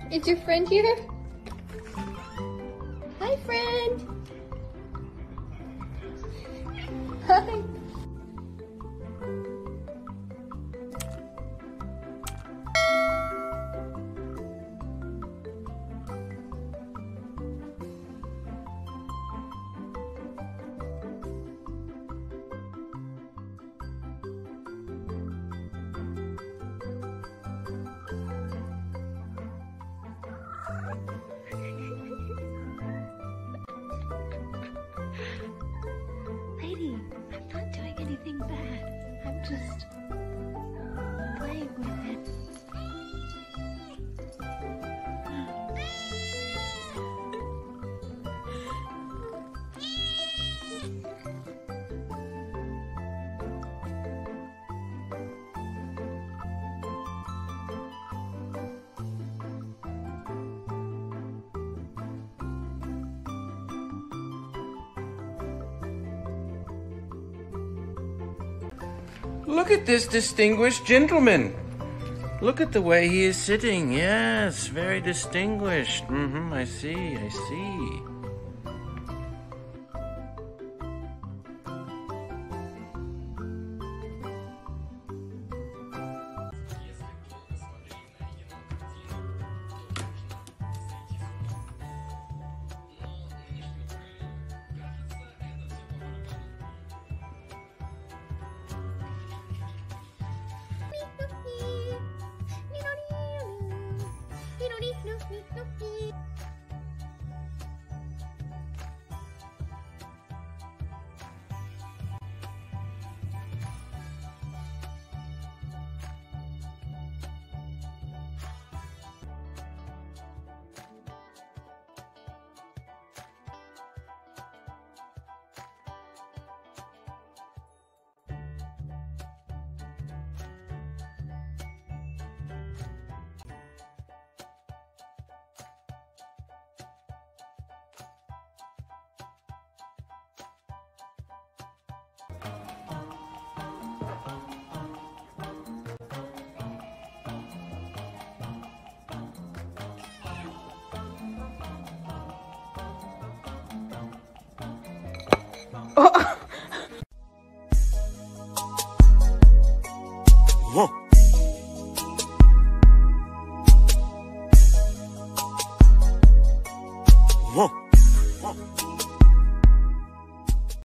Is your friend here? Hi, friend. Hi. Lady, I'm not doing anything bad. I'm just playing with it. Look at this distinguished gentleman. Look at the way he is sitting. Yes, very distinguished. I see. Oh.